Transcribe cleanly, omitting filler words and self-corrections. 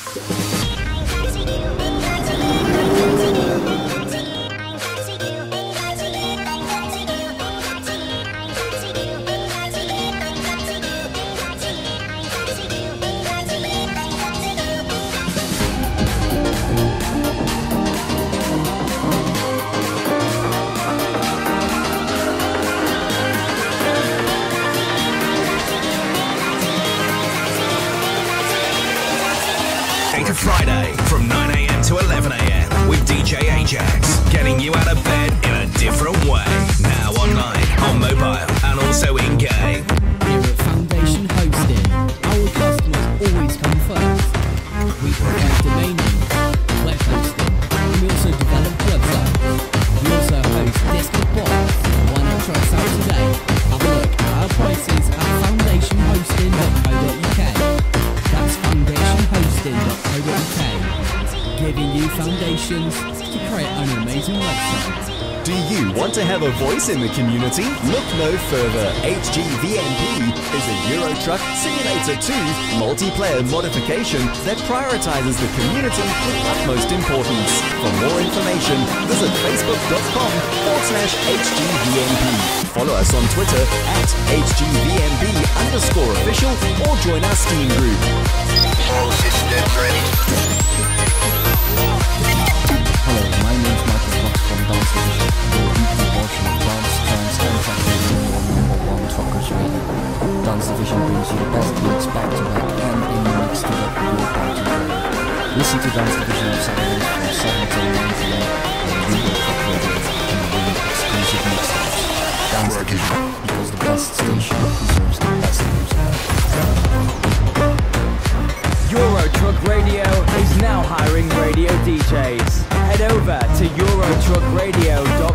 To Friday from 9 a.m. to 11 a.m. with DJ Ajax, getting you out of bed in a different way. Now online, on mobile, and also in game. Here at Foundation Hosting, our customers always come first. We provide domain names, web hosting, and we also develop websites. We also host desktop bots. Why not try us out today? Have a look at our prices at foundationhosting.co.uk. That's foundationhosting.co.uk, giving you foundations to create an amazing website. Do you want to have a voice in the community? Look no further. HGVMP is a Euro Truck Simulator 2 multiplayer modification that prioritizes the community with utmost importance. For more information, visit facebook.com/HGVMP. Follow us on Twitter at HGVMP_official or join our Steam group. All systems ready. Hello, my name is Michael Fox from Dance Division, the weekly portion of Dance, Trance and Tech Radio on number one Truckers Radio. Dance Division brings you the best beats back to back and in the mix to rock your party radio. Listen to Dance Division on Saturdays from 7 till 9 p.m. on Google Truck Radio and bring exclusive mixtapes. Dance Division, because the best station deserves the best music. Euro Truck Radio is now hiring radio DJs. Head over to eurotruckradio.com